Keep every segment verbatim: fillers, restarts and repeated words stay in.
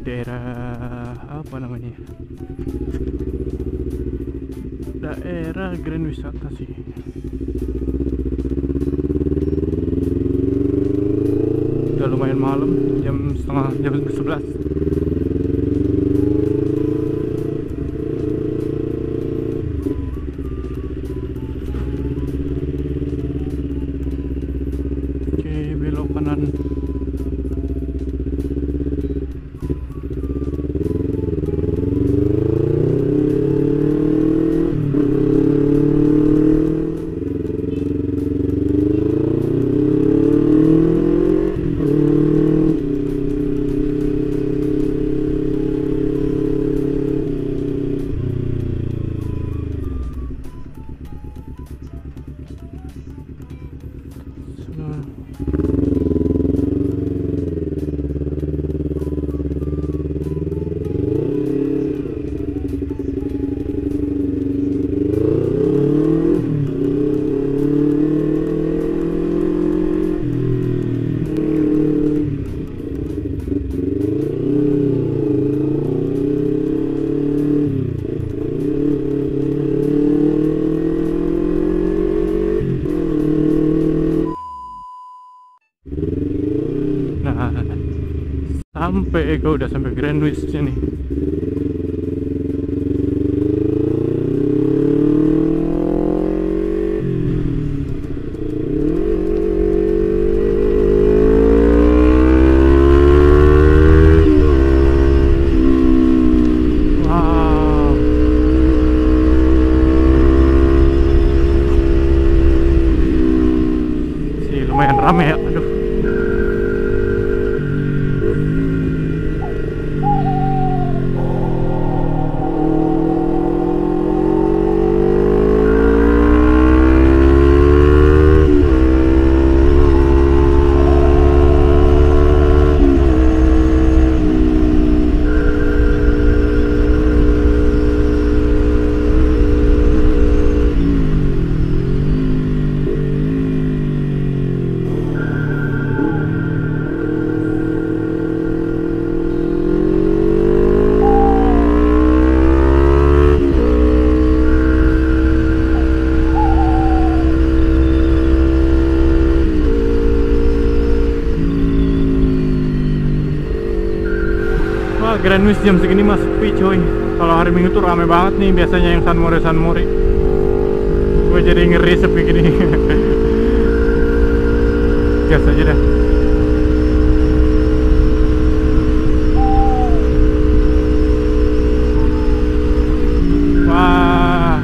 daerah apa namanya, daerah Grand Wisata sih. Udah lumayan malam, jam setengah jam sebelas. Oke, belok kanan. Nah, sampai gue udah sampai Grand Wisata nih. Wow, sih lumayan rame ya. Aduh. Grand Wis jam segini mas sepi coy. Kalau hari Minggu tuh rame banget nih biasanya yang San Mori San Mori. Gue jadi ngeri sepi gini. Gas aja dah. Wah.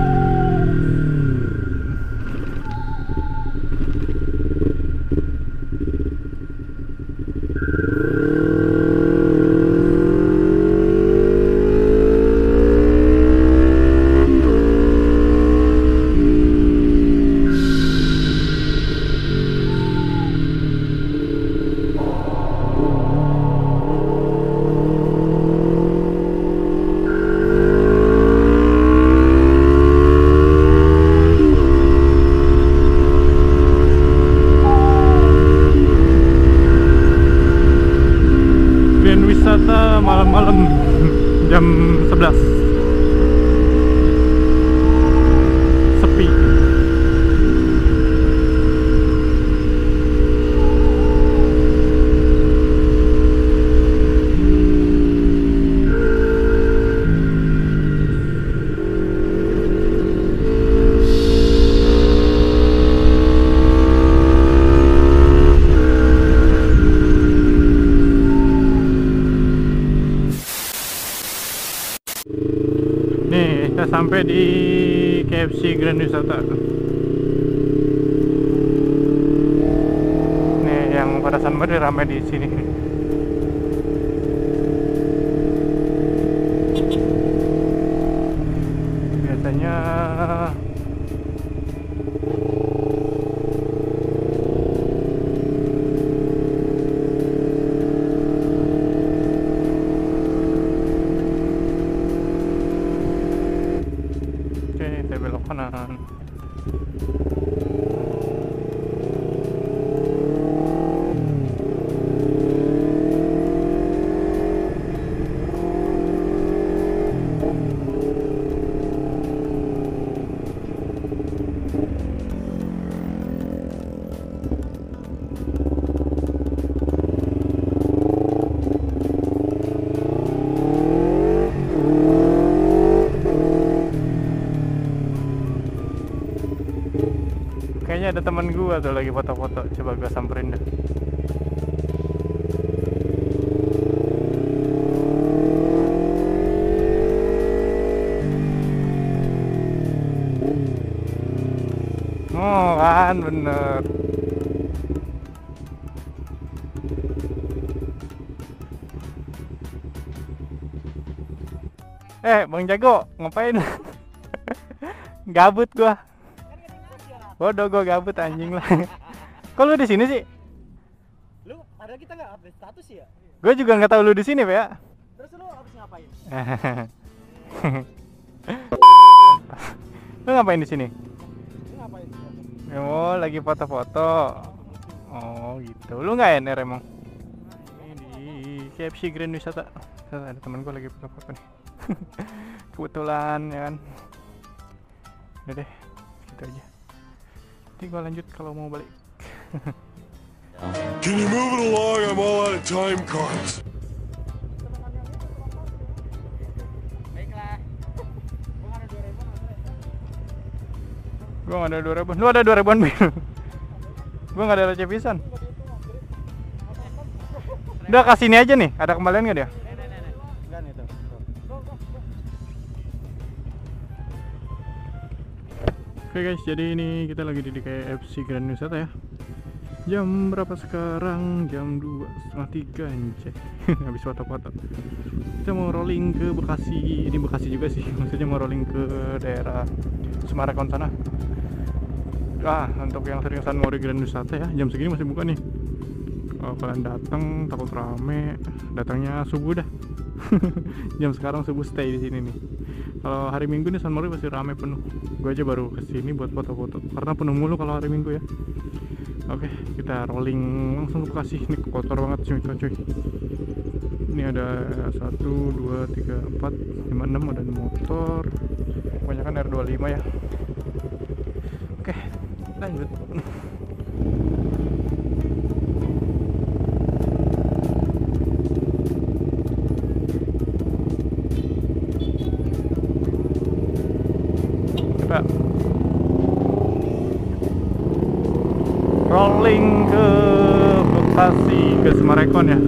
Wisata malam-malam jam sebelas sepi. Nih, kita sampai di K F C Grand Wisata. Nih, yang pada San Mori ramai di sini. Biasanya belok kanan. ada teman gua tuh lagi foto-foto. Coba gua samperin dah. Oh kan bener. Eh Bang Jago ngapain? Gabut gua. Bodoh gua gabut anjing lah. Kok lu di sini sih? Lu padahal kita nggak update status ya? Gua juga nggak tahu lu di sini, Pak ya. Terus lu habis ngapain? Lu ngapain di sini? Lu ngapain? Oh, lagi foto-foto. Oh, gitu. Lu nggak N R emang? Ini di K F C Grand Wisata. Ada temen gua lagi foto-foto nih. Kebetulan ya kan. Udah deh, gitu aja. Nanti gua lanjut kalau mau balik. Can you move it along? I'm all out of time cards. Baiklah. Gua ada dua ribu. Gua nggak ada dua ribu. Lu ada dua ribuan bil. Gua nggak ada receh pisan. Udah kasih ini aja nih. Ada kembalian nggak dia? Enggak itu. Oke guys, jadi ini kita lagi di K F C Grand Wisata ya. Jam berapa sekarang? Jam dua setengah tiga anjay. Habis foto-foto. Kita mau rolling ke Bekasi. Ini Bekasi juga sih. Maksudnya mau rolling ke daerah Semarakon sana. Ah, untuk yang sering San Mori Grand Wisata ya, jam segini masih buka nih. Kalau kalian datang takut rame, datangnya subuh dah. Jam sekarang subuh stay di sini nih. Kalau hari Minggu nih San Mori pasti rame penuh. Gue aja baru kesini buat foto-foto karena penuh mulu kalau hari Minggu ya. Oke, kita rolling langsung ke Bekasi. Ini kotor banget cuy, cuy. Ini ada satu, dua, tiga, empat, lima, enam ada motor. Kebanyakan R dua puluh lima ya. Oke, lanjut. Kita rolling ke Bekasi, ke Semarekon ya.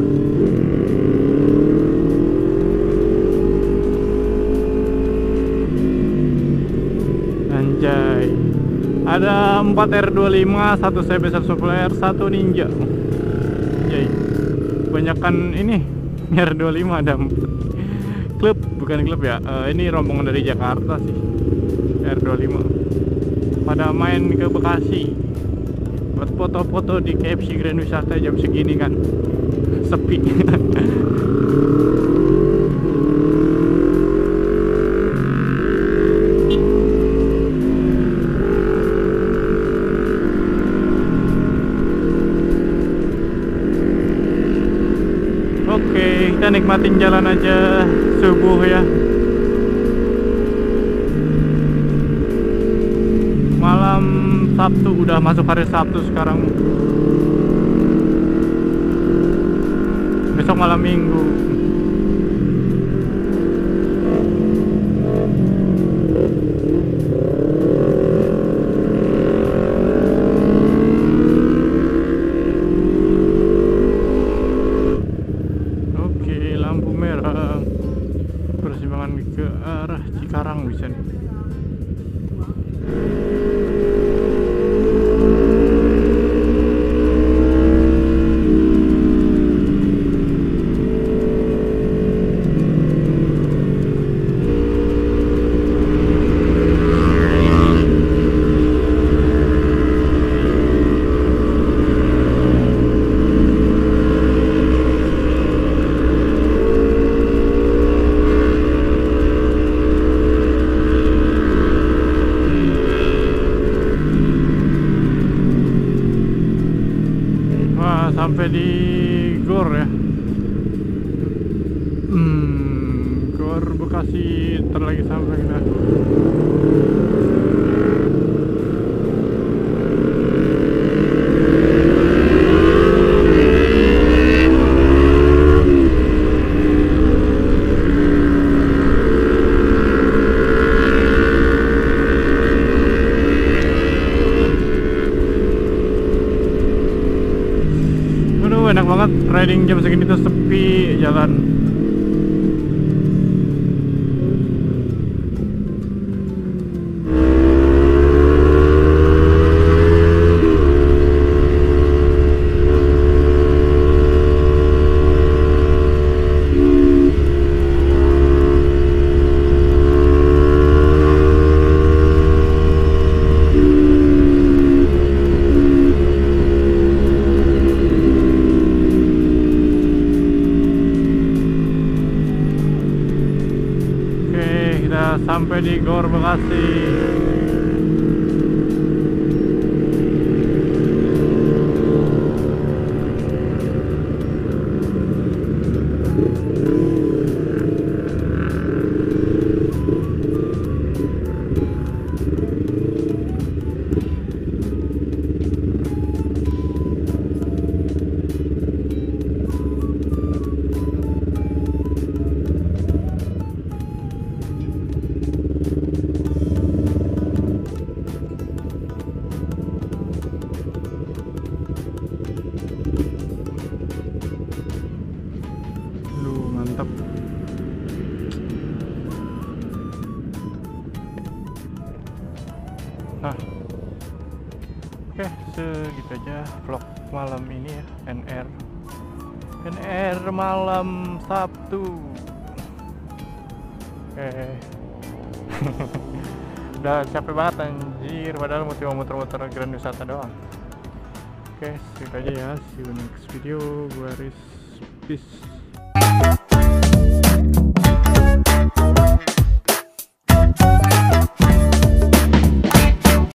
Anjay, ada empat R dua puluh lima, satu C B seratus sepuluh R, satu Ninja. Anjay, kebanyakan ini R dua puluh lima ada empat. Klub, bukan klub ya, uh, ini rombongan dari Jakarta sih. R dua puluh lima pada main ke Bekasi buat foto-foto di K F C Grand Wisata jam segini kan sepi. Oke, kita nikmatin jalan aja subuh ya. Malam Sabtu, udah masuk hari Sabtu sekarang. Besok malam Minggu. Oke, lampu merah. Persimpangan ke arah Cikarang bisa nih. Sampai di Gor ya. Hmm, Gor Bekasi ntar lagi sampai kita. riding jam segini tuh sepi jalan. Sampai di Gor Bekasi. Mantap. Nah, oke, segitu aja vlog malam ini ya. N R N R malam Sabtu. Oke. Udah capek banget anjir, padahal mau cuma muter-muter Grand Wisata doang. Oke, segitu aja ya. See you next video. Gua Riz. Peace.